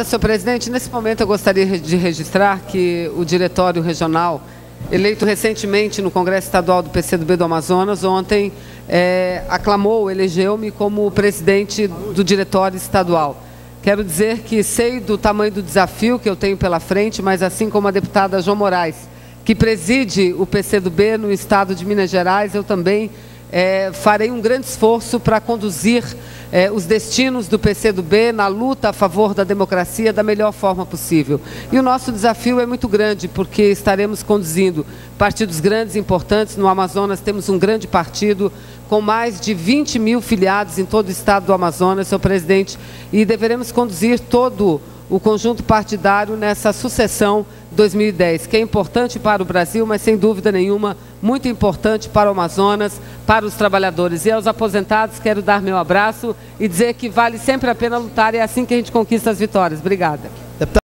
Obrigada, senhor presidente. Nesse momento, eu gostaria de registrar que o Diretório Regional, eleito recentemente no Congresso Estadual do PCdoB do Amazonas, ontem elegeu-me como presidente do Diretório Estadual. Quero dizer que sei do tamanho do desafio que eu tenho pela frente, mas assim como a deputada João Moraes, que preside o PCdoB no estado de Minas Gerais, eu também farei um grande esforço para conduzir os destinos do PCdoB na luta a favor da democracia da melhor forma possível. E o nosso desafio é muito grande, porque estaremos conduzindo partidos grandes e importantes. No Amazonas temos um grande partido com mais de 20 mil filiados em todo o estado do Amazonas, senhor presidente, e deveremos conduzir todo o conjunto partidário nessa sucessão 2010, que é importante para o Brasil, mas sem dúvida nenhuma, muito importante para o Amazonas, para os trabalhadores. E aos aposentados, quero dar meu abraço e dizer que vale sempre a pena lutar, e é assim que a gente conquista as vitórias. Obrigada.